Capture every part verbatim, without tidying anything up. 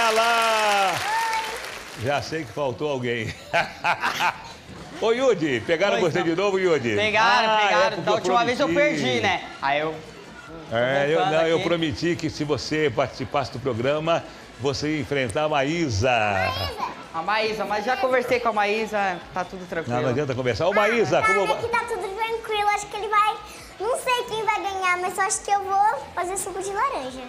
Fala! Já sei que faltou alguém. Ô, Yudi, pegaram Oi, você então. de novo, Yudi? Pegaram, Ah, pegaram. é da última eu vez eu perdi, né? Aí eu... É, eu, não, eu aqui. prometi que se você participasse do programa, você ia enfrentar a Maísa. A Maísa, mas já conversei com a Maísa, tá tudo tranquilo. Não, não adianta conversar. Ô, Maísa, Ah, como... aqui tá tudo tranquilo, acho que ele vai... Não sei quem vai ganhar, mas eu acho que eu vou fazer suco de laranja.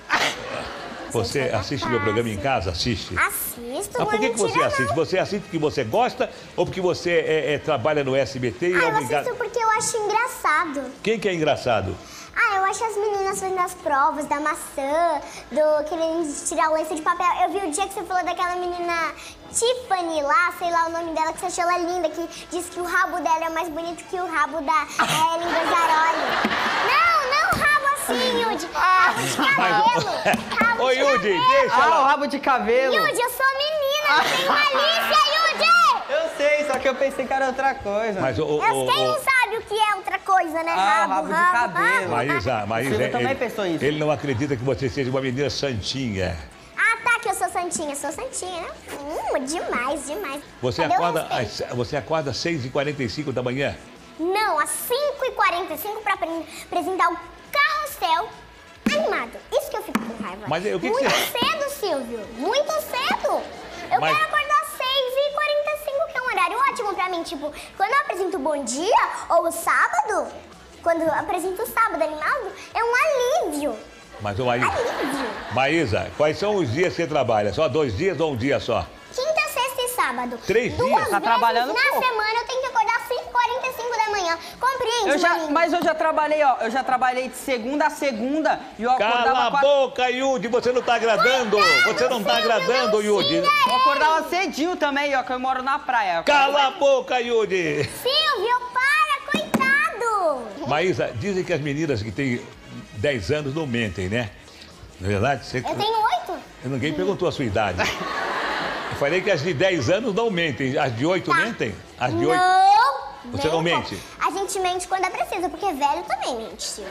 Você assiste meu programa em casa? Assiste? Assisto, Mas por que, que você assiste? Você assiste porque você gosta ou porque você é, é, trabalha no S B T e Ah, é eu obrigado... assisto porque eu acho engraçado. Quem que é engraçado? Ah, eu acho as meninas fazendo as provas da maçã, do querendo tirar o lenço de papel. Eu vi o dia que você falou daquela menina Tiffany lá, sei lá o nome dela, que você achou ela linda, que disse que o rabo dela é mais bonito que o rabo da Ellen Gazzaroli. Não, não rabo assim, Yudi. Rabo de cabelo. Rabo Ô, de Yudi, cabelo. deixa Ah, ela... o rabo de cabelo. Yudi, eu sou menina, não tenho malícia, Yudi! Eu sei, só que eu pensei que era outra coisa. Mas, ô, ô, Eu, quem ô, não sabe o que é outra coisa, né? Ah, Rabo, rabo de rabo, cabelo. rabo. Maísa, Maísa, Silvio também ele, pensou isso. ele não acredita que você seja uma menina santinha. Ah, tá, que eu sou santinha. Eu sou santinha, né? Hum, demais, demais. Você Cadê o acorda, respeito? às, você acorda às seis e quarenta e cinco da manhã? Não, às cinco e quarenta e cinco pra apre- apresentar o Carrossel animado. Isso que eu fico com raiva. Mas o que que Muito você- cedo, Silvio. Muito cedo. Eu Mas- quero acordar às seis e quarenta e cinco, que é um horário ótimo pra mim. Tipo, quando eu apresento o Bom Dia ou o sábado, quando eu apresento o sábado animado, é um alívio. Mas, ô, Maísa, Alívio. Maísa, quais são os dias que você trabalha? Só dois dias ou um dia só? Quinta, sexta e sábado. Três Duas dias? vezes Tá trabalhando na pouco. semana eu tenho que acordar às cinco e quarenta e cinco da manhã. Compreende, Eu já, maninho? mas eu já trabalhei, ó, eu já trabalhei de segunda a segunda e eu Cala acordava a quatro... boca, Yudi, você não tá agradando. Você não tá Silvio, agradando, não Yudi. xinga Eu acordava cedinho também, ó, que eu moro na praia. Cala a boca, Yudi. Silvio, para, coitado! Maísa, dizem que as meninas que têm dez anos não mentem, né? Não é verdade? Você... Eu tenho oito. Ninguém perguntou a sua idade. Eu falei que as de dez anos não mentem. As de oito mentem? As de oito... Não! Você não nem um mente? pouco. A gente mente quando é preciso, porque velho também mente, Silvio.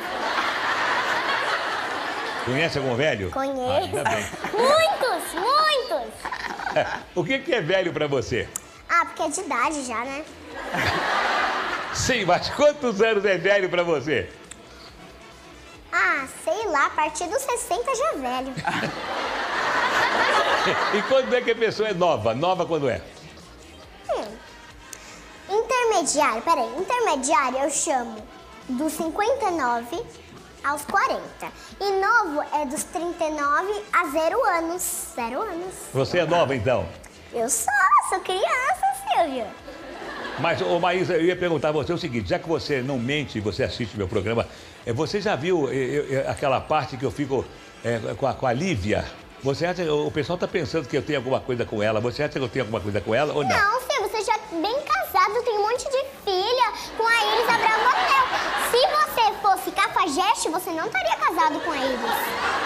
Conhece algum velho? Ah, Conheço. ainda bem. Muitos, muitos! O que que é velho pra você? Ah, porque é de idade já, né? Sim, mas quantos anos é velho pra você? Ah, sei lá, a partir dos sessenta já é velho. E quando é que a pessoa é nova? Nova quando é? Hum. Intermediário, peraí, intermediário eu chamo dos cinquenta e nove aos quarenta. E novo é dos trinta e nove a zero anos. Zero anos. Você é nova, então? Eu sou, sou criança, Silvio. Mas, ô Maísa, eu ia perguntar a você o seguinte, já que você não mente e você assiste meu programa, eh, você já viu eh, eh, aquela parte que eu fico eh, com, a, com a Lívia? Você acha, o pessoal tá pensando que eu tenho alguma coisa com ela, você acha que eu tenho alguma coisa com ela ou não? Não, Silvio, você já é bem casado, tem um monte de filha com a Iris Abraão Hotel. Se você fosse cafajeste, você não estaria casado com a Iris.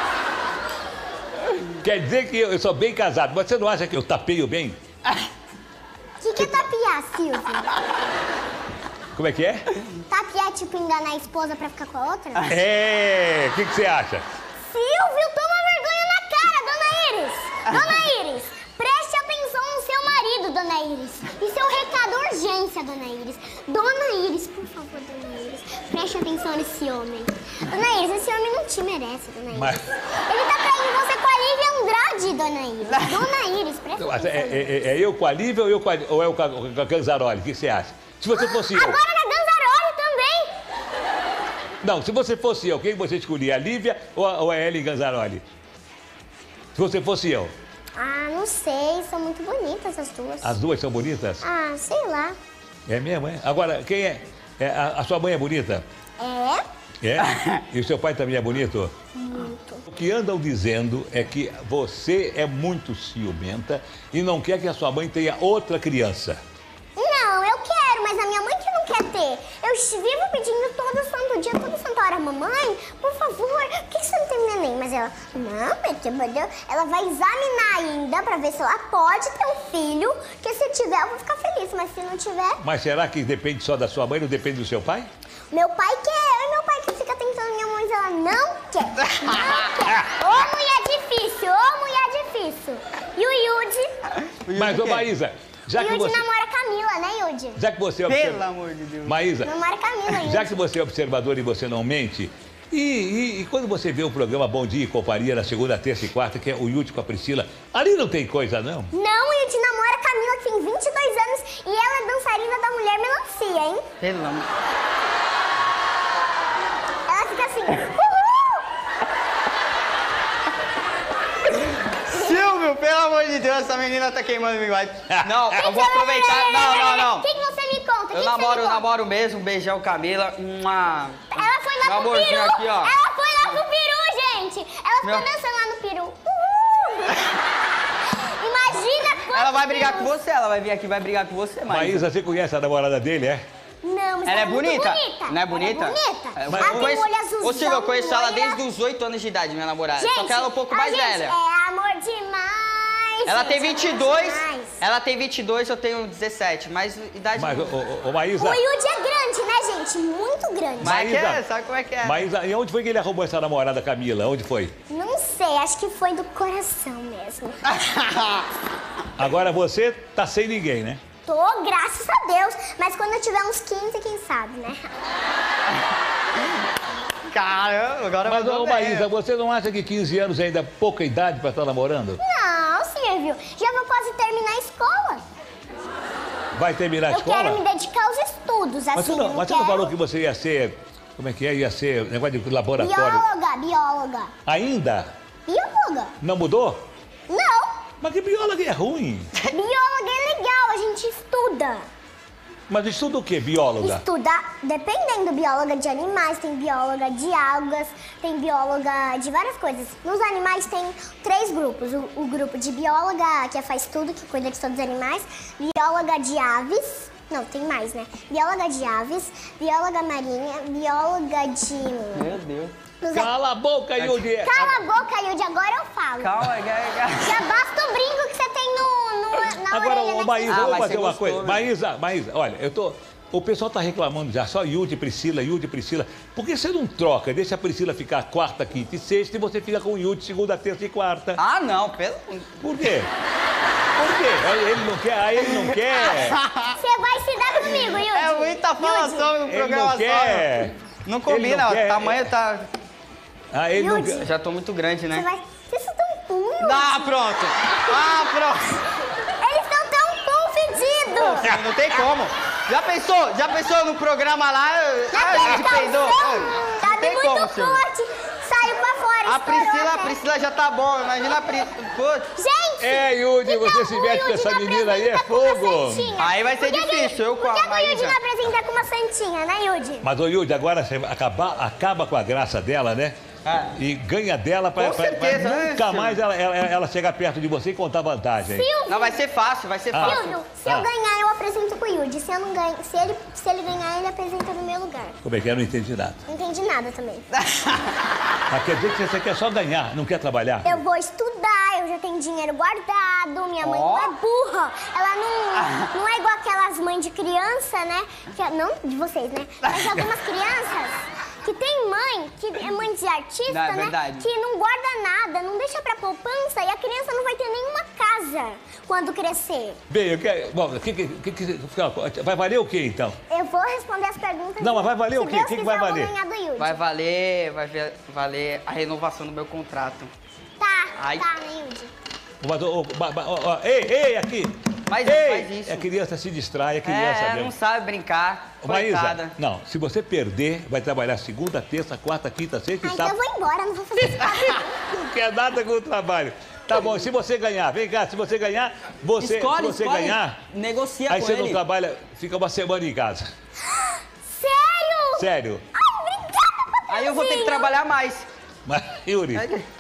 Quer dizer que eu sou bem casado, mas você não acha que eu tapeio bem? O que, que é tapiar, Silvio? Como é que é? Tapiar é tipo enganar a esposa pra ficar com a outra? É, o que, que você acha? Silvio, toma vergonha na cara, dona Iris! Dona Iris, preste atenção no seu marido, dona Iris. E seu recado, urgência, dona Iris. Dona Iris, por favor, dona Iris, preste atenção nesse homem. Dona Iris, esse homem não te merece, dona Iris. Mas- Ele tá traindo você com a Lívia Andrade, dona Iris. Dona Iris, preste Mas atenção. É, é- é eu com a Lívia ou, eu com a, ou é o com a, com a Ganzaroli? O que você acha? Se você fosse eu... Agora na Ganzaroli também. Não, se você fosse eu, quem você escolhia? A Lívia ou a, ou a Ellen Ganzaroli? Se você fosse eu. Ah, não sei, são muito bonitas as duas. As duas são bonitas? Ah, sei lá. É mesmo, é? Agora, quem é? É, a, a sua mãe é bonita? É? É? E o seu pai também é bonito? Muito. O que andam dizendo é que você é muito ciumenta e não quer que a sua mãe tenha outra criança. Não, eu quero, mas a minha mãe que não quer ter. Eu vivo pedindo todo santo dia, todo santo hora, mamãe, por favor, por que você não tem neném? Mas ela, não, porque ela vai examinar ainda pra ver se ela pode ter um filho, que se tiver eu vou ficar feliz, mas se não tiver... Mas será que depende só da sua mãe, não depende do seu pai? Meu pai quer, e meu pai que fica tentando minha mãe, ela não quer, não quer. Ô mulher difícil, ô mulher difícil. Mas, ô Maísa, já que Yudi você... namora a Camila, né, Yudi? Já que você é Pelo observa... amor de Deus. Maísa, Namora a Camila, Yudi. já que você é observador e você não mente, e, e- e quando você vê o programa Bom Dia e Companhia na segunda, terça e quarta, que é o Yudi com a Priscila, ali não tem coisa, não? Não, o Yudi namora a Camila, que tem vinte e dois anos, e ela é dançarina da Mulher Melancia, hein? Pelo amor. Ela fica assim, uhul! Silvio, pelo amor de Deus, essa menina tá queimando o bigode. Não, eu vou aproveitar. Não, não, não. O que, que você me conta? O que Eu que namoro, você eu me conta? namoro mesmo. Um beijão, Camila. Uma... Ela foi lá Meu pro amorzinho peru! aqui, ó. Ela foi lá pro peru, gente! Ela ficou Meu- dançando lá no peru. Uhul! Imagina quantos Ela vai brigar com perus. você, ela vai vir aqui e vai brigar com você, Maísa. Maísa, você conhece a namorada dele, é? Não, mas Ela é muito bonita? bonita. Não é bonita? Ela é bonita. É, Mas- ela eu tem conheço- um olho azulzão, Ô, Silvio, eu conheço ela loira. desde os oito anos de idade, minha namorada. Gente, Só que ela é um pouco a mais gente velha. É amor demais. Ela gente, tem vinte e dois, amor demais. ela tem vinte e dois, eu tenho dezessete, mas idade... Mas, ô, ô, ô, Maísa, O Yudi é grande, né, gente? Muito grande. Mas que é, Maísa. sabe como é que é? Maísa, e onde foi que ele arrumou essa namorada, Camila? Onde foi? Não sei, acho que foi do coração mesmo. Agora você tá sem ninguém, né? Tô, graças a Deus. Mas quando eu tiver uns quinze, quem sabe, né? Caramba, agora Mas, mandou ô, bem. Maísa, você não acha que quinze anos ainda é pouca idade pra estar namorando? Não, Silvio. Já vou quase terminar a escola. Vai terminar a Eu escola? quero me dedicar aos estudos, assim. Mas você não, eu mas você quero... não falou que você ia ser... Como é que é? Ia ser negócio de laboratório. Bióloga, bióloga. Ainda? Bióloga. Não mudou? Não. Mas que bióloga é ruim. Bióloga é legal, a gente estuda. Mas estuda o quê, bióloga? Estuda, dependendo, bióloga de animais, tem bióloga de algas, tem bióloga de várias coisas. Nos animais tem três grupos. O, o grupo de bióloga, que faz tudo, que cuida de todos os animais. Bióloga de aves. Não, tem mais, né? Bióloga de aves, bióloga marinha, bióloga de... Meu Deus. Nos- Cala a boca, Yudi. Cala a boca, Yudi, agora eu falo. Calma, calma. Já basta o brinco que você tem no, no- na Agora, orelha, ô, né? Maísa, Ah, vamos mas fazer você uma gostou, coisa. né? Maísa, Maísa, olha, eu tô... O pessoal tá reclamando já, só Yudi, Priscila, Yudi, Priscila. Por que você não troca? Deixa a Priscila ficar quarta, quinta e sexta e você fica com o Yudi segunda, terça e quarta. Ah, não, pelo... Por quê? Por quê? Ele não quer, aí ele não quer. Você vai se dar comigo, Yudi. É muita falação no Ele programa não só. quer. Não Ele combina, não ó, quer. o tamanho tá... Ah, ele não Yudi. quer. Já tô muito grande, Você né? vai... Vocês estão pum, Yudi. Ah, pronto. Ah, pronto. Eles estão tão pum fedidos. Não tem como. Já pensou? Já pensou no programa lá? Ah, a gente peidou. Não Sabe tem muito como, Silvio. forte. Saiu pra fora, A estourou Priscila, a até. Priscila já tá bom. Imagina a Priscila. Putz. Gente! É, Yudi, que você tal se o mete com Yudi essa não menina aí, é apresenta com uma fogo. santinha? Aí vai ser Por que que- difícil, eu com a Por que que o Yudi Maísa. não apresenta com uma santinha, né, Yudi? Mas, ô Yudi, agora você acaba, acaba com a graça dela, né? Ah. E ganha dela pra, Com pra- pra certeza, né, nunca Silvio? mais ela, ela, ela chegar perto de você e contar vantagem. Silvio, Não, vai ser fácil, vai ser Ah. fácil. Silvio, se Ah. eu ganhar, eu apresento com o Yudi. Se eu não ganho, se ele, se ele ganhar, ele apresenta no meu lugar. Como é que é? Eu não entendi nada. Não entendi nada também. Mas quer dizer que você quer só ganhar, não quer trabalhar? Eu vou estudar, eu já tenho dinheiro guardado, minha mãe Ó. não é burra. Ela não, não é igual aquelas mães de criança, né? Que- não de vocês, né? Mas de algumas crianças que tem mãe, que é mãe de artista, Não, é né? verdade. Que não guarda nada, não deixa pra poupança e a criança não vai ter nenhuma casa quando crescer. Bem, eu quero... Bom, que, que, que, que- vai valer o quê, então? Eu vou responder as perguntas. Não, mas vai valer Se o quê? Deus O que que quiser, vai eu vou valer? ganhar do Yudi. Vai valer, vai ver- valer a renovação do meu contrato. Tá, Ai. tá, né, Yudi? Mas, ô, ô, ba- ba- ó, ó, ei, ei, aqui! Mas não ei, faz isso. a criança se distrai, a criança É, mesmo. não sabe brincar. Ô, Maísa, Coitada. não, se você perder, vai trabalhar segunda, terça, quarta, quinta, sexta Ah, e então eu sábado. vou embora, não vou fazer isso. Não quer nada com o trabalho. Tá bom, se você ganhar, vem cá, se você ganhar, você, Escolhe, se você escolhe. ganhar, Negocia aí com você ele. não trabalha, fica uma semana em casa. Sério? Sério. Ai, obrigada, Aí eu vou ter que patrãozinho. trabalhar mais. Mas, Yuri, Aí- Yudi.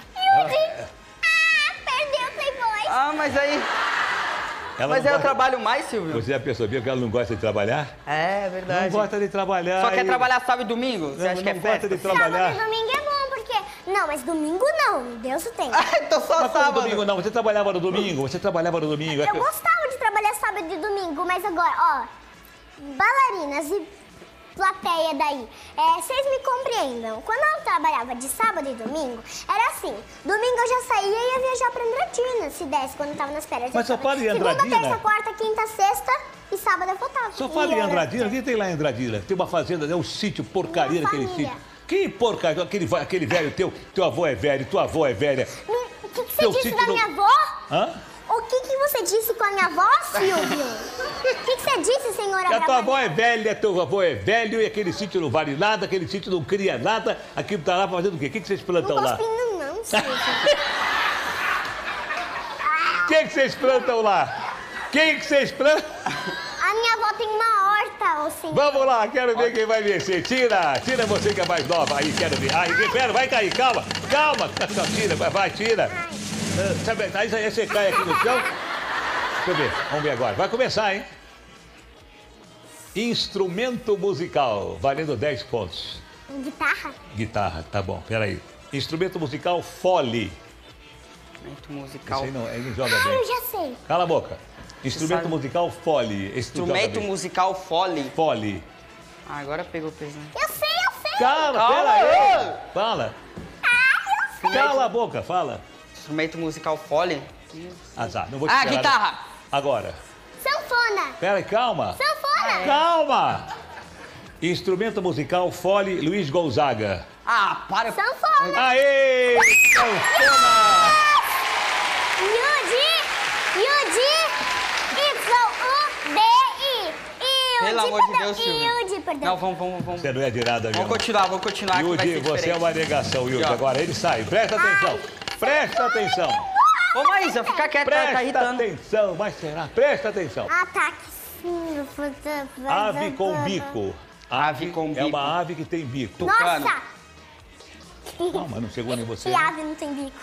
Ah, perdeu, Playboy. Ah, mas aí... ela Mas não aí eu gosta- trabalho mais, Silvio? Você já percebeu que ela não gosta de trabalhar? É, verdade. Não gosta de trabalhar. Só quer e- trabalhar sábado e domingo? Você Não, acha que é não gosta festa? de trabalhar. Sábado e domingo é bom, porque... Não, mas domingo não, Deus o tem. Ah, então só Mas como sábado. domingo não? Você trabalhava no domingo? Você trabalhava no domingo? É Eu que- gostava de trabalhar sábado e domingo, mas agora, ó... Bailarinas e plateia daí. É, vocês me compreendam. Quando eu trabalhava de sábado e domingo, era assim. Domingo eu já saía e ia viajar pra Andradina, se desse, quando eu tava nas férias. Mas só fala em Segunda, Andradina? terça, quarta, quinta, sexta e sábado eu voltava. Só fala em E Andradina. O que tem lá em Andradina? Tem uma fazenda, é um sítio porcaria Uma daquele família. sítio. Que porcaria, aquele, aquele velho teu, teu avô é velho, tua avó é velha. O que, que você Teu disse sítio da não- minha avó? Hã? O que, que você disse com a minha avó, Silvio? O que, que você disse, senhora? Que a tua Bravanel? avó é velha, teu avô é velho e aquele sítio não vale nada, aquele sítio não cria nada. Aquilo tá lá fazendo o quê? O que, que vocês plantam Não tô lá? cuspindo, não, Silvio. O que, que vocês plantam lá? Quem que vocês plantam? A minha avó tem uma horta, ô senhor. Vamos lá, quero ver quem vai vencer. Tira, tira você que é mais nova. Aí, quero ver. Aí, espera, vai cair, calma, calma. Tira, vai, vai, tira. Ah, sabe, aí, aí você cai aqui no chão. Deixa eu ver, vamos ver agora. Vai começar, hein? Instrumento musical, valendo dez pontos. Guitarra? Guitarra, tá bom, peraí. Instrumento musical, fole. Instrumento musical. Esse aí não, ele joga Ah, eu bem. já sei. Cala a boca. Instrumento sabe? musical, fole. Esse tu joga Instrumento bem. musical fole. Fole. Ah, agora pegou pesado. Eu sei, eu sei. Calma, Calma, pera aí. ô! Fala. Ah, eu sei. Cala a boca, fala. Instrumento musical fole? Azar, não vou te Ah, esperar. guitarra. Agora. Sanfona. Pera aí, calma. Sanfona. Calma. Instrumento musical, fole, Luiz Gonzaga. Ah, para. Sanfona. Aê! Sanfona! Yudi. Yudi. Y U D I. Pelo amor de Deus, Silvio. Yudi, perdão. Não, vamos, vamos, vamos. Você não é de nada, Vamos viu? continuar, vamos continuar que vai Yudi, ser você é diferente. uma negação, Yudi. Aqui, ó. Agora ele sai. Presta atenção. Presta atenção. Ô, Maísa, fica quieta, tá, tá Presta irritando. atenção. Mas será? Presta atenção. Ataque. Sim, Ave com bico. Ave com É bico. uma ave que tem bico. Tucano. Nossa. Calma, não chegou nem você. Que ave não tem bico.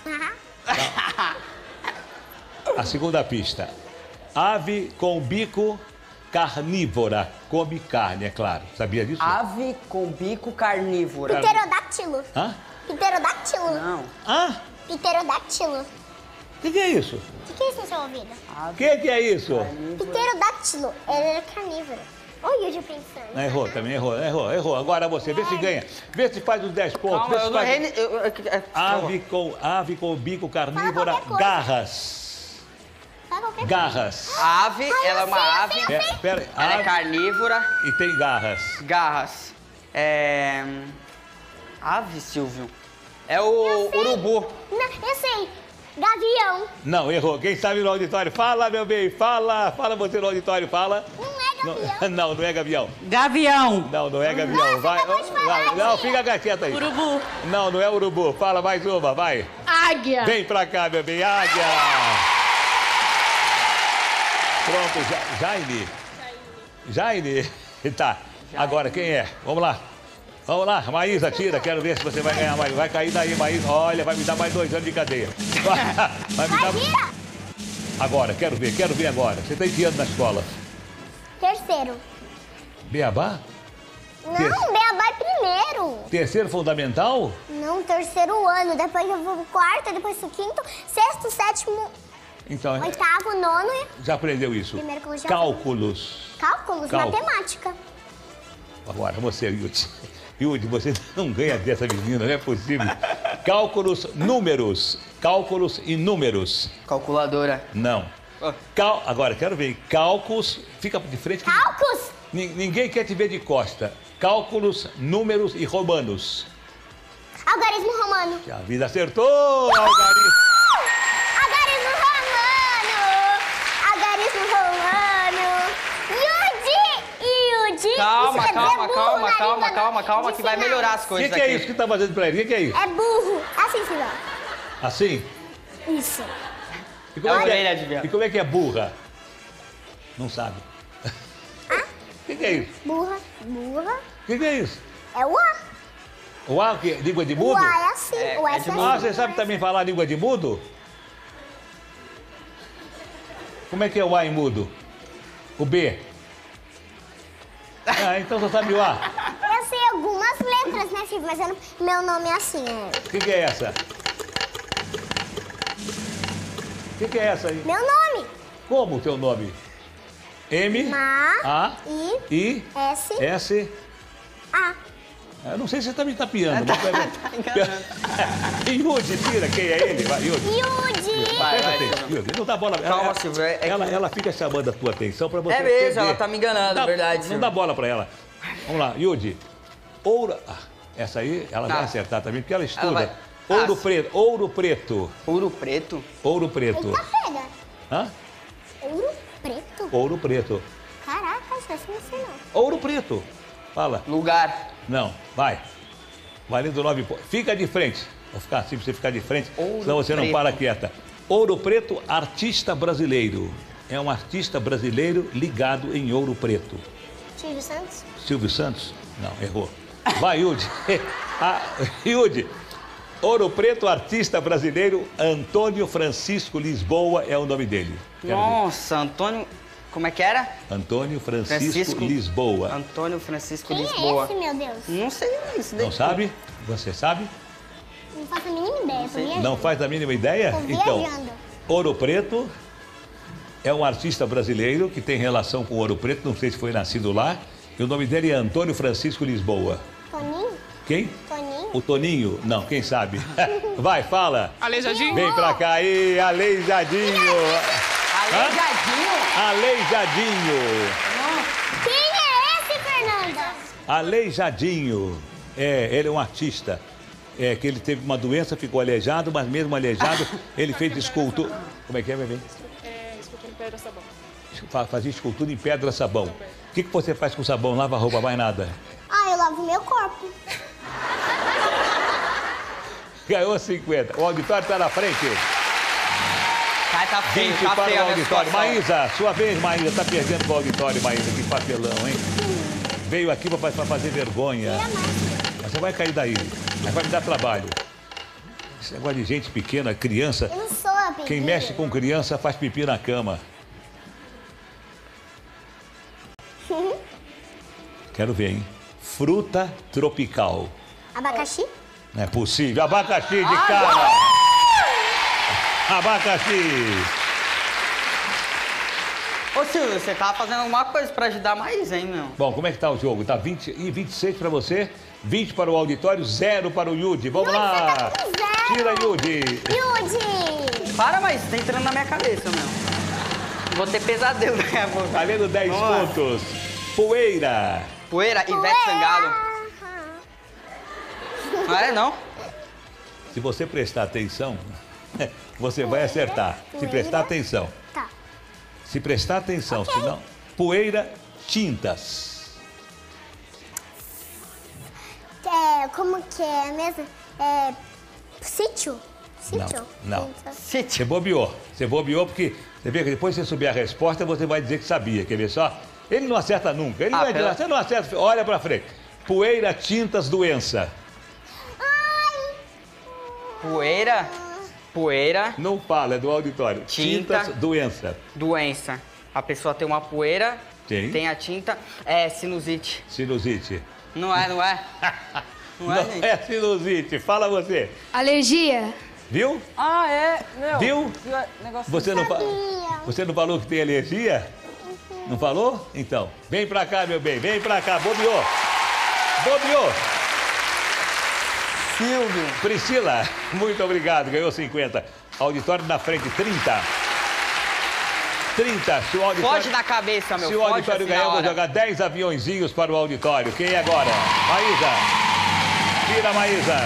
A segunda pista. Ave com bico carnívora. Come carne, é claro. Sabia disso? Ave com bico carnívora. Pterodáctilo. Hã? Pterodáctilo. Não. Hã? Pterodáctilo. O que, que é isso? O que, que é isso no seu ouvido? O que, que é isso? Pterodáctilo. Ele é carnívoro. Olha o Yudi pensando. Não, errou, também errou, errou, errou. Agora você, vê se ganha. Vê se faz os dez pontos. Calma, vê se eu não faz... errei. eu- eu- eu- Ave com, ave com bico carnívora, Fala qualquer coisa. garras. Fala qualquer Garras. A ave, Ai, ela é eu uma sei, eu ave. sei, eu Pera, sei. pera, Ela é ave carnívora. e tem garras. Garras. É. Ave, Silvio. É o urubu. Não, eu sei. Gavião. Não, errou. Quem sabe no auditório? Fala, meu bem, fala. Fala você no auditório, fala. Não é gavião. Não, não, não é gavião. Gavião. Não, não é gavião. Vai, acabou de falar, vai. Não, tia. fica quieta aí. Urubu. Não, não é urubu. Fala mais uma, vai. Águia. Vem pra cá, meu bem. Águia. Pronto, Ja- Jaine. Jaine. Tá. Agora, quem é? Vamos lá. Vamos lá, Maísa, tira. Quero ver se você vai ganhar mais. Vai cair daí, Maísa. Olha, vai me dar mais dois anos de cadeia. Vai me Vai, dar... vira. Agora, quero ver, quero ver agora. Você tem que ano na escola? Terceiro. Beabá? Não, Beabá é primeiro. Terceiro fundamental? Não, terceiro ano. Depois eu vou pro quarto, depois pro quinto, sexto, sétimo, Então, oitavo, nono e já aprendeu isso? Primeiro que eu já- Cálculos. cálculos, Cálculo. matemática. Agora, você, Yudi. Yudi, você não ganha dessa menina, não é possível. Cálculos, números. Cálculos e números. Calculadora. Não. Ó. Cal... Agora, quero ver. Cálculos, fica de frente. que- Cálculos. Nin- Ninguém quer te ver de costa. Cálculos, números e romanos. Algarismo romano. A vida acertou, Algarismo. Algarismo romano. Algarismo romano. Yudi. Yudi. Calma, Isso quer calma, dizer burro calma, na calma, língua calma, calma, de que vai sinais. melhorar as O que, coisas que é aqui. isso que tá fazendo pra ele? O que, que é isso? É burro. Assim, filho. Assim? Isso. E como É é, a que orelha de viado. e como é que é burra? Não sabe. O que, que é isso? Burra. Burra. O que, que é isso? É o A. O A, que, língua de O mudo? A é assim. É, o é S de é mudo. Ah, assim. você sabe também falar língua de mudo? Como é que é o A em mudo? O B? Ah, então você sabe o A. Eu sei algumas letras, né, filho? Mas eu não- meu nome é assim. É... O que, que é essa? O que, que é essa aí? Meu nome. Como o teu nome? M, Ma. A, I. I, S. S, Ah. Eu não sei se você tá me tapeando. Tá, mas... tá enganando. Yudi, tira quem é ele. Vai, Yudi. Yudi! Vai, Presta vai, atenção, Yudi, não dá bola. Calma, ela, Silvio, é que- ela, ela fica chamando a tua atenção pra você É mesmo, perder. ela tá me enganando, Dá- verdade, Não Silvio. dá bola pra ela. Vamos lá, Yudi. Ouro... Ah, essa aí, ela Tá. vai acertar também, porque ela estuda. vai- Ouro Ah, preto, ouro preto, Ouro preto? ouro preto. Eita, pega. Hã? Ouro preto? Ouro preto. Caraca, isso não sei não. Ouro preto. Fala. Lugar. Não, vai. Valendo nove pontos. Fica de frente. Vou ficar assim pra você ficar de frente, Ouro senão você não preto. para quieta. Ouro Preto, artista brasileiro. É um artista brasileiro ligado em Ouro Preto. Silvio Santos? Silvio Santos? Não, errou. Vai, Yudi. Ah, Yudi. Ouro Preto, artista brasileiro, Antônio Francisco Lisboa é o nome dele. Quero ver. Nossa, Antônio... Como é que era? Antônio Francisco, Lisboa. Antônio Francisco Quem Lisboa. é esse, meu Deus? Não sei isso daí. Não sabe? Você sabe? Não faço a mínima ideia, tô viajando. Não faz a mínima ideia? Tô Então, viajando. Ouro Preto é um artista brasileiro que tem relação com Ouro Preto, não sei se foi nascido lá. E o nome dele é Antônio Francisco Lisboa. Toninho? Quem? Toninho? O Toninho? Não, quem sabe? Vai, fala. Aleijadinho? Vem pra cá aí, Aleijadinho. Aleijadinho? Aleijadinho. Quem é esse, Fernanda? Aleijadinho. É, ele é um artista. É, que ele teve uma doença, ficou aleijado, mas mesmo aleijado, ele fez escultura. Como é que é, bebê? É, escultura em pedra sabão. Fa- Fazia escultura em pedra sabão. O que, que você faz com sabão? Lava a roupa, mais nada. Ah, eu lavo meu corpo. Ganhou cinquenta. O auditório está na frente. Ai, tá feio, vinte tá para feio o a minha auditório. situação. Maísa, sua vez, Maísa. Está perdendo para o auditório, Maísa. Que papelão, hein? Veio aqui para fazer vergonha. Mas você vai cair daí. Mas vai me dar trabalho. Esse negócio de gente pequena, criança. Eu não sou a pedreira. Quem mexe com criança faz pipi na cama. Quero ver, hein? Fruta tropical. Abacaxi? Não é possível. Abacaxi de cara. Abacaxi. Ô, Silvio, você tava fazendo alguma coisa pra ajudar mais, hein, meu? Bom, como é que tá o jogo? Tá vinte e vinte e seis para você, vinte para o auditório, zero para o Yudi. Vamos Yudi, lá. você tá com zero. Tira, Yudi. Yudi! Para, mas tá entrando na minha cabeça, meu. Vou ter pesadelo daqui a pouco. Valendo dez Vamos lá. pontos. Poeira. Poeira, Ivete Sangalo. Não é, não? Se você prestar atenção, você vai acertar. Se Poeira. prestar atenção. Tá. Se prestar atenção, senão... Poeira, tintas. É, como que é mesmo? É, sítio? Sítio? Não, não. Então, Você Sítio. bobeou. Você bobeou porque... Você vê que depois que você subir a resposta, você vai dizer que sabia. Quer ver só? Ele não acerta nunca. Ele Ah, não é de pera- lá. Você não acerta. Olha pra frente. Poeira, tintas, doença. Poeira, poeira, Não fala, é do auditório. Tinta. Tintas, doença. doença. A pessoa tem uma poeira, Tem. tem a tinta, é sinusite. Sinusite. Não é, não é? Não é, Não gente? é sinusite. Fala você. Alergia? Viu? Ah, é? Meu. Viu? Negócio Você não, fa- Sabia. você não falou que tem alergia? Não falou? Então, vem pra cá, meu bem. Vem pra cá. Bobeou. Bobeou. Silvio. Priscila, muito obrigado. Ganhou cinquenta. Auditório na frente, trinta. trinta. Se o auditório, Foge na cabeça, meu. se o foge auditório assim ganhar, na eu vou hora. jogar dez aviãozinhos para o auditório. Quem é agora? Maísa. Tira, Maísa.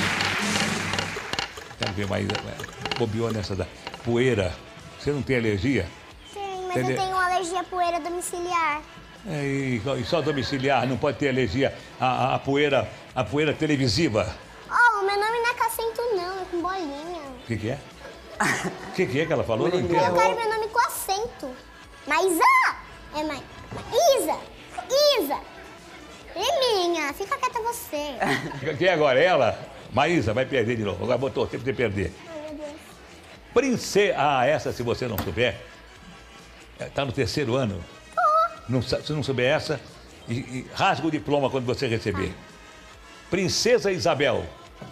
Quero ver, Maísa. Bobeou nessa da poeira. Você não tem alergia? Tem, mas Entendeu? eu tenho alergia à poeira domiciliar. É, e, e só domiciliar, não pode ter alergia à, à- à poeira, à poeira televisiva. Oh, o meu nome não é Cacento, não, é com bolinha. O que, que é? O que, que é que ela falou? Não Bolinha. entendo. Eu quero meu nome com acento. Maísa! É mais. Isa! Isa! Liminha, fica quieta você. Quem é agora? Ela? Maísa, vai perder de novo. Agora botou tempo de perder. Ai, meu Deus. Princesa. Ah, essa, se você não souber, está no terceiro ano. Não, sa- se não souber essa, e, e rasga o diploma quando você receber. Princesa Isabel.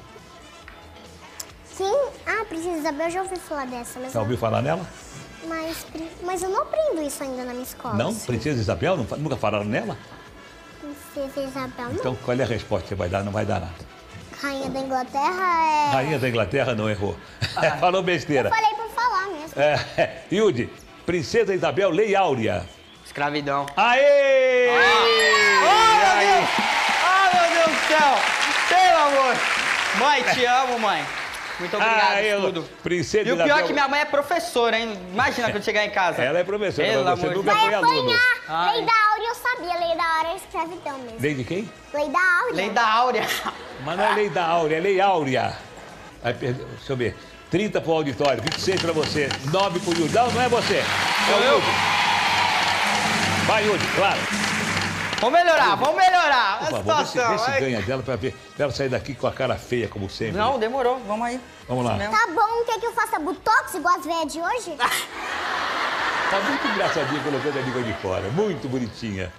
Quem? Ah, Princesa Isabel, eu já ouvi falar dessa, mas, Já ouviu falar nela? mas, pri- mas eu não aprendo isso ainda na minha escola. Não? Sim. Princesa Isabel? Não fa- nunca falaram nela? Princesa Princesa Isabel, não. Então, qual é a resposta que você vai dar? Não vai dar nada. Rainha da Inglaterra é... Rainha da Inglaterra não errou. Falou besteira. Eu falei por falar mesmo. É, Yudi, Princesa Isabel, Lei Áurea. Escravidão. Aê! Oh, meu Deus! Oh, meu Deus do céu! Pelo amor! Mãe, te amo, mãe. Muito obrigado Ah, por eu- tudo. Princesa E o pior Isabel- é que minha mãe é professora, hein? Imagina quando chegar em casa. Ela é professora, Pelo mas você amor de nunca Deus. foi Vai aluno. apanhar. Ai. Lei da Áurea eu sabia. Lei da Áurea é escravidão mesmo. Lei de quem? Lei da Áurea. Lei da Áurea. Mas não é Lei da Áurea, é Lei Áurea. Aí, perde- deixa eu ver. trinta pro auditório, vinte e seis pra você, nove pro Yudi. Não, não é você. É o eu. Yudi. Vai, Yudi, claro. Vamos melhorar, vamos melhorar. Por A favor, vê se, situação. vê se Ai. ganha dela pra ver. Pra ela sair daqui com a cara feia, como sempre. Não, demorou. Vamos aí. Vamos lá. Isso mesmo. Tá bom, quer que eu faça botox igual as velhas de hoje? Tá muito engraçadinha colocando a língua de fora. Muito bonitinha.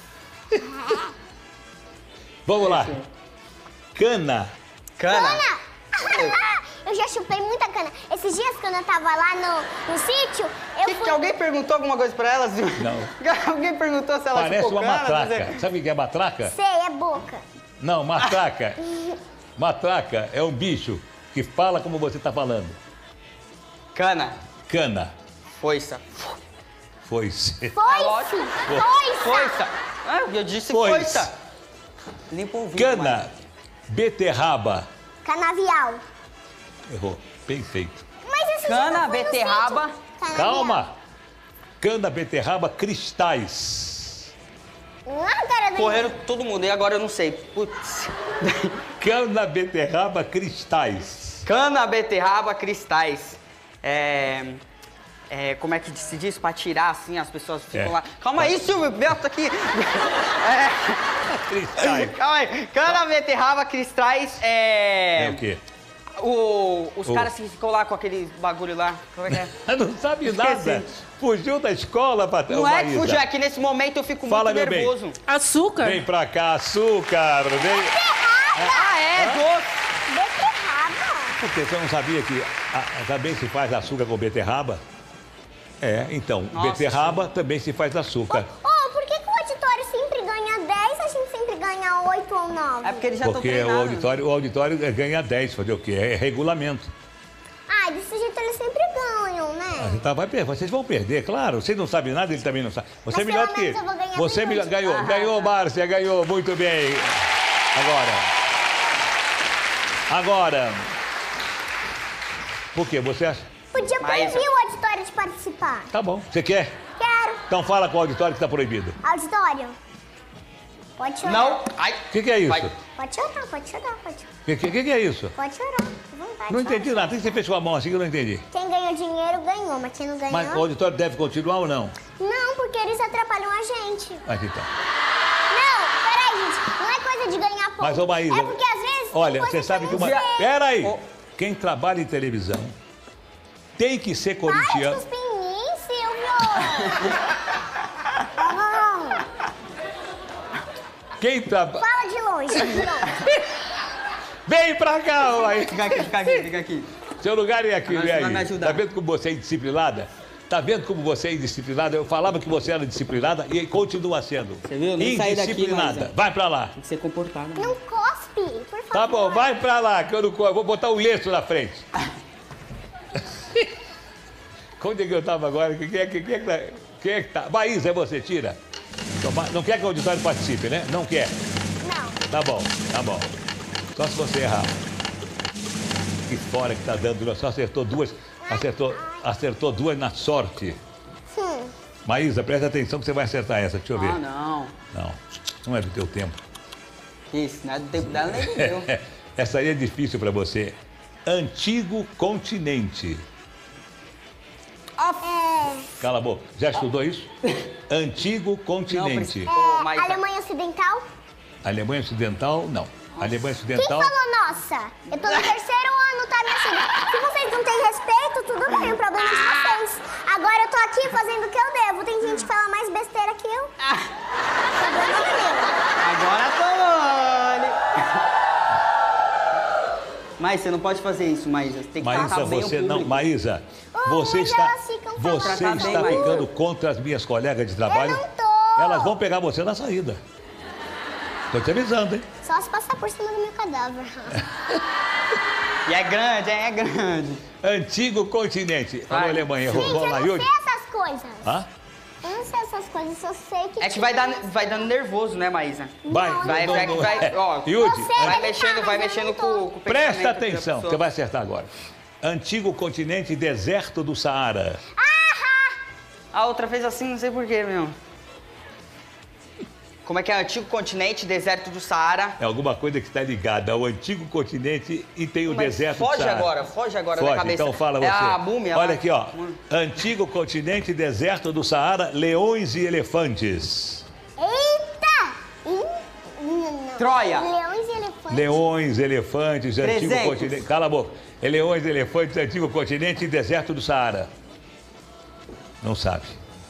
Vamos lá. Cana. Cana. Cana! Eu já chupei muita cana. Esses dias, quando eu tava lá no, no sítio, eu Que, fui... que alguém perguntou alguma coisa pra ela? Assim? Não. Alguém perguntou se ela Parece chupou uma cana? matraca. Você- Sabe o que é matraca? Sei, é boca. Não, matraca. Matraca é um bicho que fala como você tá falando. Cana. Cana. Foiça. Foi-se. Foice! lógico. Foice! Foiça. Ah, eu disse Foice. foiça. Limpa o ouvido, Cana. mãe. Beterraba. Canavial. Errou. Bem feito. Mas esse Cana, dia eu fui no beterraba. sítio. Canavial. Calma. Cana, beterraba, cristais. Ah, cara, Correram todo mundo e agora eu não sei. Putz. Cana, beterraba, cristais. Cana, beterraba, cristais. É... é, como é que se diz? Pra tirar, assim, as pessoas ficam É. lá. Calma aí, Silvio, Beto aqui. É, Cristais. calma aí. Cana, beterraba, cristais, é... É o quê? O, os O- caras que ficam lá com aquele bagulho lá. Como é que é? Não sabe nada. Esqueci. Fugiu da escola, Patrícia. Não é que fugiu, é que nesse momento eu fico Fala, muito meu bem. nervoso. Açúcar. Vem pra cá, açúcar. Vem. Ah, é, doce. beterraba. Por quê? Você não sabia que a- também se faz açúcar com beterraba? É, então, Nossa beterraba também se faz açúcar. Oh, por que, que o auditório sempre ganha dez, a gente sempre ganha oito ou nove? É porque eles já estão Porque o treinados. auditório, o auditório ganha dez, fazer o quê? É regulamento. Ah, desse jeito eles sempre ganham, A né? gente tá- vai per- vocês vão perder, claro. Vocês não sabem nada, ele também não sabe. Você Mas é melhor pelo que ele. menos eu vou ganhar Você é melhor, brilhante. ganhou, ganhou, Márcia, ganhou, muito bem. Agora. Agora. Por quê? Você acha? Podia Mas- proibir o auditório de participar. Tá bom. Você quer? Quero. Então fala com o auditório que tá proibido. Auditório. Pode chorar. Não. Ai. O que, que é isso? Vai. Pode chorar, pode chorar, pode chorar. O que, que, que que é isso? Pode chorar. Vontade, Não chora. entendi nada. Por que você fechou a mão assim que eu não entendi? Quem ganhou dinheiro ganhou, mas quem não ganhou... Mas o auditório deve continuar ou não? Não, porque eles atrapalham a gente. Aqui tá. Não, peraí, gente. Não é coisa de ganhar ponto. Mas, ô Maísa, É porque às vezes... olha, tem você coisa sabe que uma... eu não sei. Pera aí. Ô. Quem trabalha em televisão tem que ser Para de corintiano. cuspir em mim, Silvio. Ah, Quem trabalha... fala de longe, de longe. Vem pra cá, Maísa. Fica aqui, fica aqui, fica aqui. Seu lugar é aqui, Agora né? você vai me aí. ajudar. Tá vendo como você é indisciplinada? Tá vendo como você é indisciplinada? Eu falava que você era disciplinada e continua sendo. Você viu? Nem saí daqui, indisciplinada. Maísa. Vai pra lá. Tem que ser comportado. né? Não cospe, por favor. Tá bom, vai pra lá, que eu não co- eu vou botar um lenço na frente. Onde é que eu tava agora? Quem é, que- quem é que tá? Quem é que tá? Maísa, é você, tira. Então, ma- Não quer que o auditório participe, né? Não quer. Não. Tá bom, tá bom. Só se você errar. Que fora que tá dando, só acertou duas, acertou, acertou duas na sorte. Hum. Maísa, presta atenção que você vai acertar essa, deixa eu ver. Ah, não. Não, não é do teu tempo. Isso, não é do tempo dela nem do meu. Essa aí é difícil pra você. Antigo continente. É, Cala a boca. Já estudou isso? Antigo continente. Não, é, Ô, Maísa. Alemanha Ocidental? Alemanha Ocidental, não. Alemanha Quem Ocidental. falou nossa? Eu tô no terceiro ano, tá, minha filha? Se vocês não têm respeito, tudo bem, o problema é de vocês. Agora eu tô aqui fazendo o que eu devo. Tem gente que fala mais besteira que eu. O problema não é meu. Agora tô mole. Mas você não pode fazer isso, Maísa. Você tem que Maísa, tratar bem você o não. público. Maísa, Oh, você mas está. elas ficam falando. Você Tratar está bem, ficando Maísa. contra as minhas colegas de trabalho. Eu não tô. Elas vão pegar você na saída. Tô te avisando, hein? Só se passar por cima do meu cadáver. E é grande, hein? É grande. Antigo continente. Falou Vai. Alemanha, errou. Gente, Vamos eu lá, não Yudi. sei essas coisas. Hã? Eu não sei essas coisas, só sei que... É que tinha- vai, dar, vai dando nervoso, né, Maísa? Vai, Não, Vai, não, vai, não, vai, não. ó. Yudi, Você Vai deve mexendo, tá, vai mas eu mexendo não tô. com, com o presta pensamento da atenção, pessoa. você vai acertar agora. Antigo continente deserto do Saara. A outra fez assim, não sei porquê, meu. Como é que é? Antigo continente, deserto do Saara. É alguma coisa que está ligada ao antigo continente e tem o Mas deserto foge do Saara. agora, foge agora Foge, da cabeça. então fala você. É a múmia Olha lá. aqui, ó. Hum. Antigo continente deserto do Saara, leões e elefantes. Eita! Ih, não, não. Troia. Leões e elefantes. Leões, elefantes, antigo Trezentos. continente. Cala a boca. É leões, elefantes, antigo continente e deserto do Saara. Não sabe.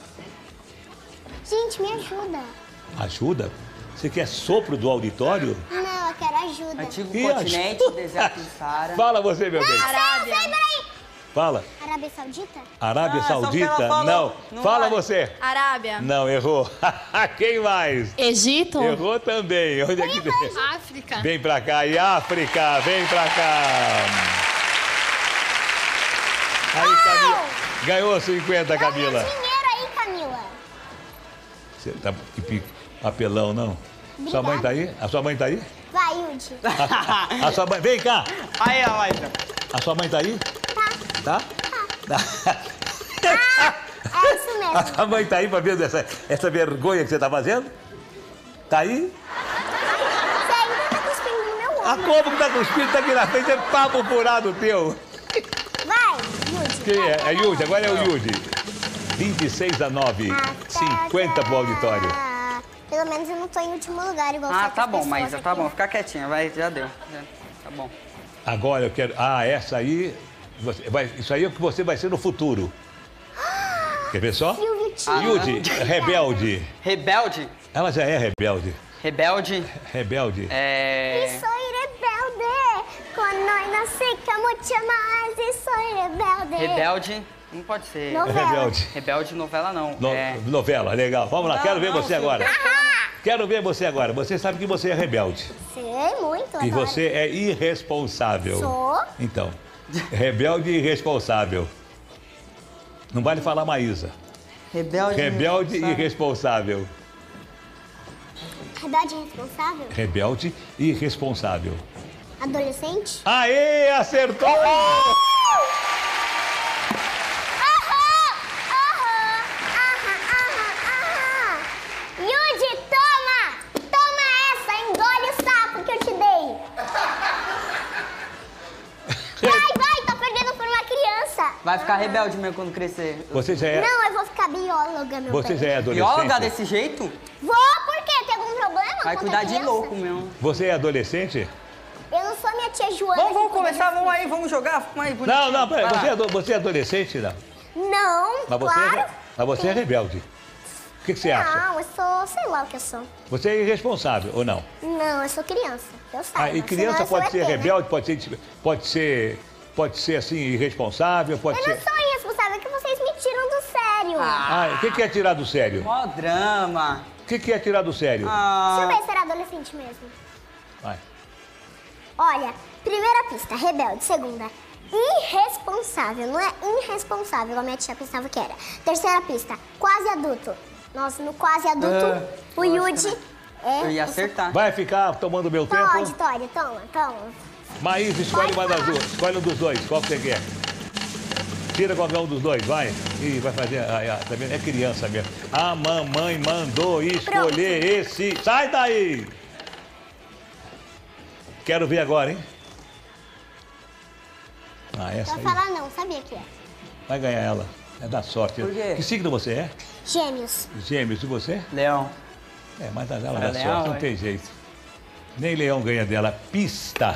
Gente, me ajuda. Ajuda? Você quer sopro do auditório? Não, eu quero ajuda. Antigo Ih, continente, ajuda. deserto do Saara. Fala você, meu bem. Arábia. Sai, peraí. Fala. Arábia Saudita? Arábia Ah, só porque Saudita? ela falou. Não. Não Fala vale. você. Arábia. Não, errou. Quem mais? Egito. Errou também. Onde é que tem? África. Vem pra cá. E África, vem pra cá. Aí, Camila. Ganhou cinquenta, Camila. Ganha dinheiro aí, Camila. Você tá que pique. Apelão, não? Sua mãe tá aí? A sua mãe tá aí? Vai, Yudi. A, a sua mãe... Vem cá. Aí, a Maísa. A sua mãe tá aí? Tá. Tá? É isso mesmo. A sua mãe tá aí pra ver essa, essa vergonha que você tá fazendo? Tá aí? Você ainda tá cuspindo no meu Ah, ombro. como que tá cuspindo? Tá aqui na frente, é papo furado teu. Vai, Yudi. Quem é? É Yudi, agora é o Yudi. vinte e seis a nove, cinquenta pro auditório. Ah, pelo menos eu não tô em último lugar, igual Ah, certas tá bom, pessoas Maísa, tá aqui. bom. Fica quietinha, vai, já deu. Já, tá bom. Agora eu quero... Ah, essa aí... Você vai... Isso aí é o que você vai ser no futuro. Quer ver só? Silvio Tito. Ah, Yudi, rebelde. Rebelde? Ela já é rebelde. Rebelde Rebelde. é... E soy rebelde, quando nós não ficamos mais, e soy rebelde. Rebelde não pode ser. Novela. Rebelde. Rebelde novela não. No- É... Novela, legal. Vamos lá, Não, quero ver não, você Silvio. agora. Quero ver você agora. Você sabe que você é rebelde. Sei muito, E adoro. você é irresponsável. Sou. Então, rebelde e irresponsável. Não vale falar Maísa. Rebelde. Rebelde e sabe? irresponsável. Rebelde irresponsável? Rebelde e irresponsável. Adolescente? Aê, acertou! Aham! Aham! Aham, aham, aham! Yudi, toma! Toma essa! Engole o sapo que eu te dei! Vai, vai! Tá perdendo por uma criança! Vai ficar rebelde mesmo quando crescer. Você já é, Não, eu vou ficar bióloga, meu você bem. já é adolescente? Bióloga desse jeito? Vou, por quê? Tem algum problema? Vai com cuidar a de criança? louco mesmo. Você é adolescente? Eu não sou minha tia Joana. Vamos, que vamos cuida começar, das vamos aí, vamos jogar. Vamos aí, bonitinho. Não, não, peraí. Vai Você lá. é, ado- você é adolescente, não? Não, Mas você, claro. é, mas você é rebelde. O que, que você acha? Não, eu sou, sei lá o que eu sou. Você é irresponsável ou não? Não, eu sou criança. Eu saiba. Ah, e criança senão eu pode sou ser E T, né? rebelde, pode ser, pode ser, pode ser assim, irresponsável, pode Eu ser... não sou irresponsável, é que vocês me tiram do sério. Ah. Ah, o que, que é tirar do sério? Mó drama. O que, que é tirar do sério? Deixa eu Ah, ver se era adolescente mesmo. Vai. Olha, primeira pista, rebelde. Segunda, irresponsável. Não é irresponsável, igual a minha tia pensava que era. Terceira pista, quase adulto. Nossa, no quase adulto, Ah, o lógico, Yudi né? é... eu ia acertar. Vai ficar tomando meu Pode, tempo? Tória, toma, toma. Maís, escolhe Pode uma das falar. duas. Escolhe um dos dois. Qual que você quer? Tira qualquer um dos dois, vai. Ih, vai fazer. Ah, ah, tá vendo? É criança mesmo. A mamãe mandou escolher esse. Sai daí! Quero ver agora, hein? Ah, essa Vai aí. falar não, sabia que é. Vai ganhar ela. É da sorte. Por quê? Que signo você é? Gêmeos. Gêmeos, e você? Leão. É, mas ela É dá leão, sorte, não é. tem jeito. Nem leão ganha dela. Pista.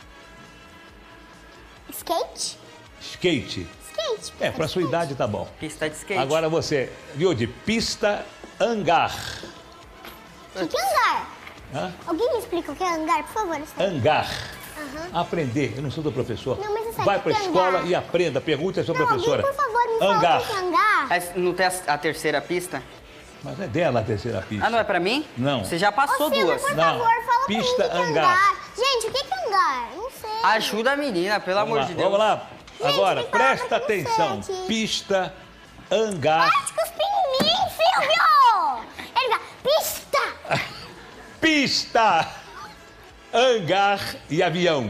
Skate? Skate. Skate. É, pra sua idade tá bom. Pista de skate. Agora você, Yudi, pista hangar. O que é hangar? Hã? Alguém me explica o que é hangar, por favor? Eu sei. Hangar. Aham. Aprender. Eu não sou do professor. Não, mas eu sei Vai o pra que é escola hangar. e aprenda. Pergunte à sua Não, professora. alguém, por favor, me fala hangar. o que é hangar. Mas não tem a, a terceira pista? Mas é dela a terceira pista. Ah, não é pra mim? Não. Você já passou Ô, Silvio, duas. por Não. favor, fala Pista pra mim o que que é hangar. hangar. Gente, o que que é hangar? Não sei. Ajuda a menina, pelo Vamos amor lá, de Deus. vamos lá. Gente, Agora, me fala presta que eu não sei atenção. aqui. Pista, hangar, Para de cuspir em mim, Silvio! Ele vai, pista! pista, hangar e avião.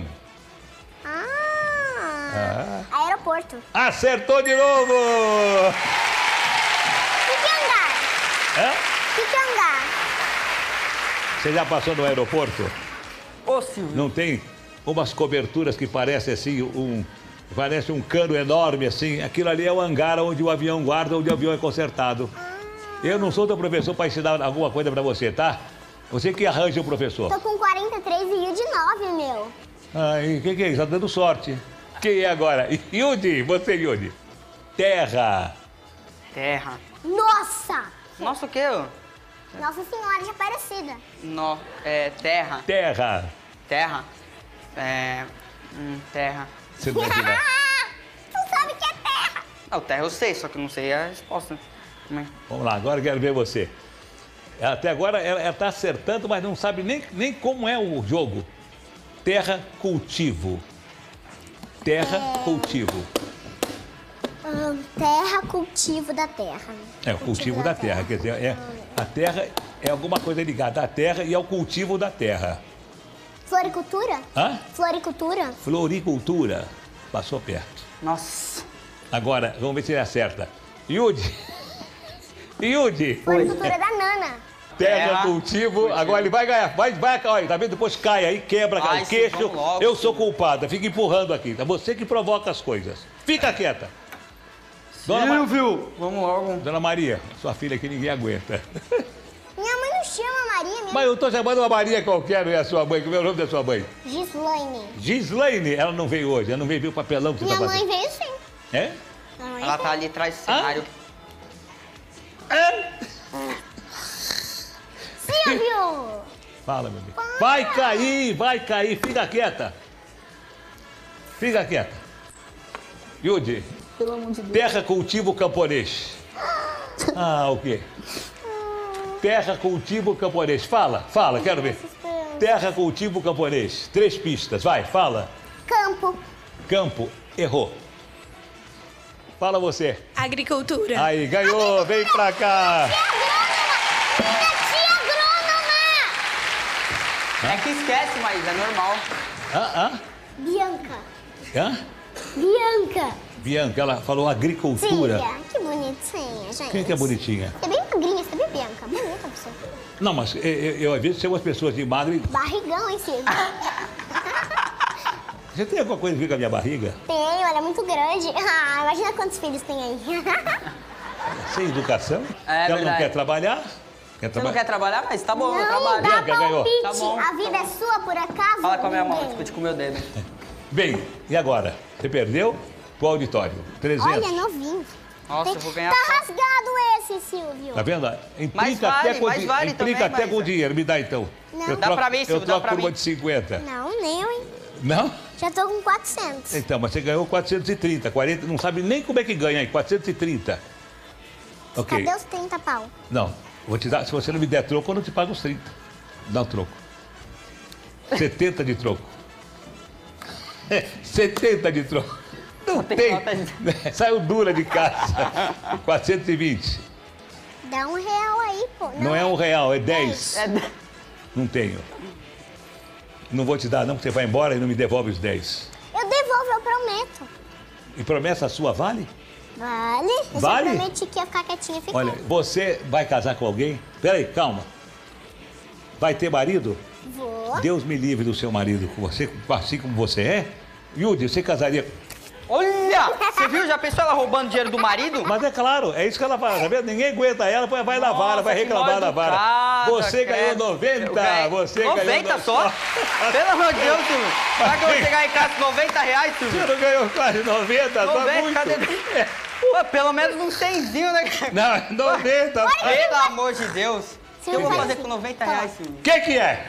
Ah, aeroporto. O Acertou de novo! que que é hangar? Hã? O que que é hangar? Você já passou no aeroporto? Ô, Silvio. Não tem umas coberturas que parecem assim, um... Parece um cano enorme assim. Aquilo ali é o hangar onde o avião guarda, onde o avião é consertado. Eu não sou teu professor para ensinar alguma coisa para você, tá? Você que arranja o professor. Tô com quarenta e três e o de nove, meu. Ai, o que, que é isso? Tá dando sorte. Quem é agora? Yudi, você, Yudi. Terra. Terra. Nossa! Nossa, o quê? ô? Nossa Senhora de Aparecida. No, é, terra. Terra. Terra. É... Hum, terra. Você não vai tirar. Tu sabe o que é terra? Não, terra eu sei, só que eu não sei a resposta. Também. Vamos lá, agora eu quero ver você. Até agora ela, ela tá acertando, mas não sabe nem, nem como é o jogo. Terra, cultivo. Terra, cultivo. Hum, terra, cultivo da terra. É, o cultivo da terra. Quer dizer, é, a terra é alguma coisa ligada à terra e ao cultivo da terra. Floricultura? Hã? Floricultura? Floricultura. Passou perto. Nossa. Agora, vamos ver se ele acerta. Yudi. Yudi. Floricultura da Nana. Terra, Terra, cultivo. cultivo. Agora ele vai ganhar. Vai, vai, olha, tá vendo? Depois cai aí, quebra Ai, o queixo. Silvio, vamos logo, Eu sou Silvio. culpada. Fica empurrando aqui. Tá você que provoca as coisas. Fica quieta. Dona, Ma- Silvio! Vamos logo. Dona Maria, sua filha aqui ninguém aguenta. Minha mãe não chama Maria, minha Mas eu tô chamando uma Maria qualquer, não é a sua mãe. Como é o nome da sua mãe? Gislaine. Gislaine. Ela não veio hoje. Ela não veio ver o papelão que você Minha tá mãe fazendo. veio sim. É? Minha mãe Ela veio. tá ali atrás do cenário. Silvio! Fala, meu amigo. Vai cair, vai cair. Fica quieta. Fica quieta. Yudi. Pelo amor de Deus. Terra, cultivo, camponês. Ah, o quê? Terra, cultivo, camponês. Fala, fala, quero ver. Terra, cultivo, camponês. Três pistas, vai, fala. Campo. Campo, errou. Fala você. Agricultura. Aí, ganhou, vem pra cá. Tia agrônoma! É que esquece, mas é normal. Hã, hã? Bianca. Hã? Bianca. Bianca, ela falou agricultura. Tia, que bonitinha, gente. Quem que é bonitinha? Você é bem magrinha, você é bem Bianca. Bonita você. Não, mas eu, eu, eu às vezes chego as pessoas de magro e... Barrigão, hein, Silvio? Você tem alguma coisa a ver com a minha barriga? Tenho, ela é muito grande. Ah, imagina quantos filhos tem aí. Sem educação? É ela não verdade. quer trabalhar? Quer Você não quer trabalhar? Mas tá bom, eu Não trabalho. dá Bianca ganhou. palpite. Tá bom, A vida tá é sua, por acaso? Fala com a minha mão, Ninguém. discute com o meu dedo. Bem, e agora? Você perdeu pro auditório. trezentos. Olha, novinho. Nossa, Tem- eu vou ganhar Tá só. rasgado esse, Silvio. Tá vendo? Implica Mas vale, até com, mas di- vale implica também, até mas- com dinheiro. Me dá então. Não. Eu Dá troco- pra mim, Eu Silvio, dá troco pra por uma mim. de cinquenta. Não, nem eu, hein? Não? Já tô com quatrocentos. Então, mas você ganhou quatrocentos e trinta. quarenta, não sabe nem como é que ganha aí. quatrocentos e trinta. Ok. Cadê os trinta pau? Não, vou te dar. Se você não me der troco, eu não te pago os trinta. Dá um troco. setenta de troco. setenta de troco. Não Tem tem. nota de- Saiu dura de casa. quatrocentos e vinte. Dá um real aí, pô. Não é um real, é dez. É, Não tenho. Não vou te dar, não, porque você vai embora e não me devolve os dez. Eu devolvo, eu prometo. E promessa sua vale? Vale? Eu Vale? já prometi que ia ficar quietinha. Ficou. Olha, você vai casar com alguém? Peraí, calma. Vai ter marido? Vou. Deus me livre do seu marido, com você, assim como você é. Yudi, você casaria... Olha! Você viu? Já pensou ela roubando dinheiro do marido? Mas é claro, é isso que ela faz, tá vendo? Ninguém aguenta ela, vai vai na Nossa, vara, vai que reclamar mal na vara. educada, Você ganhou credo. noventa, Eu ganhei você ganhou... noventa no- só? Pelo amor de Deus, Silvio. Será que eu vou chegar em casa com noventa reais, Silvio? Você não ganhou quase noventa, só noventa, muito. cadê? É. Pô, pelo menos um cenzinho, né? Não, noventa. Pelo amor de Deus. O que eu vou Silvio, fazer com noventa reais, Silvio? O que que é?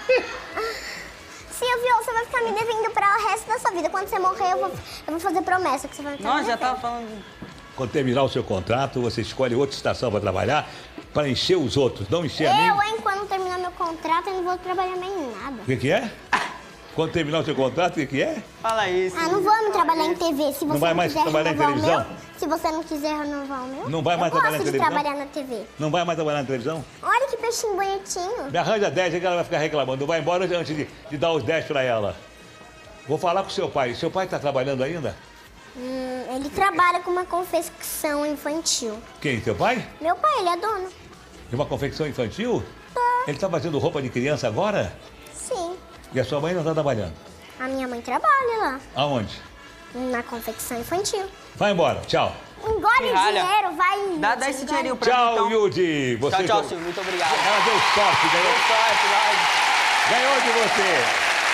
Silvio, você vai ficar me devendo para o resto da sua vida. Quando você morrer, eu vou, eu vou fazer promessa que você vai ficar me Nossa, já devendo. tava falando... Quando terminar o seu contrato, você escolhe outra estação para trabalhar, para encher os outros, não encher a mim. Eu, hein, quando terminar meu contrato, eu não vou trabalhar mais em nada. O que, que é? Quando terminar o seu contrato, o que, que é? Fala isso. Ah, não vou me trabalhar em T V. Se você Não vai não mais quiser trabalhar em renovar o televisão? meu, se você não quiser renovar o meu, Não vai mais eu trabalhar em gosto de televisão? trabalhar na T V. Não vai mais trabalhar na televisão? Olha que peixinho bonitinho. Me arranja dez, aí que ela vai ficar reclamando. Não vai embora antes de, de dar os dez para ela. Vou falar com seu pai. Seu pai está trabalhando ainda? Hum, ele trabalha com uma confecção infantil. Quem? Seu pai? Meu pai, ele é dono. De uma confecção infantil? Tá. Ele está fazendo roupa de criança agora? Sim. E a sua mãe não está trabalhando? A minha mãe trabalha lá, Aonde? na confecção infantil. Vai embora. Tchau. Engole o Pirralha. dinheiro, vai. Dá, dá esse dinheirinho pra mim, Tchau, então. Yudi. Você Tchau, tchau, Silvio. Muito obrigado. Ela deu sorte, ganhou. Boa sorte, vai. Ganhou de você.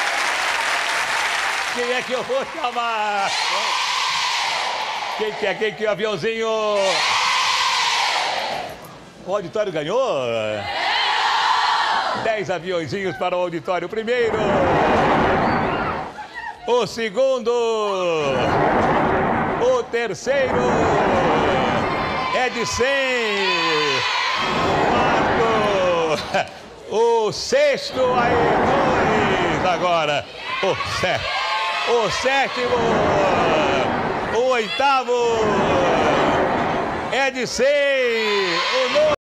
Quem é que eu vou chamar? Quem que é? Quem que é o aviãozinho? O auditório ganhou? Dez aviãozinhos para o auditório. O primeiro. O segundo. O terceiro. É de cem. O quarto. O sexto. Aí, dois. Agora. O sétimo. O sétimo. O oitavo. É de cem. O nono.